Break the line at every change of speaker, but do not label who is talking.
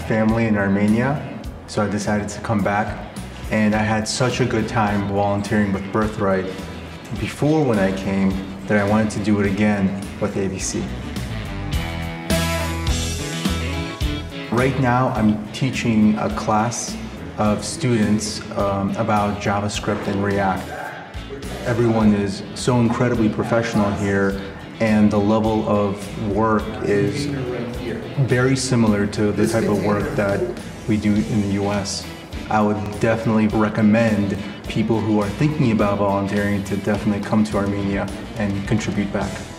family in Armenia, so I decided to come back. And I had such a good time volunteering with Birthright before when I came that I wanted to do it again with AVC. Right now, I'm teaching a class of students about JavaScript and React. Everyone is so incredibly professional here, and the level of work is very similar to the type of work that we do in the US. I would definitely recommend people who are thinking about volunteering to definitely come to Armenia and contribute back.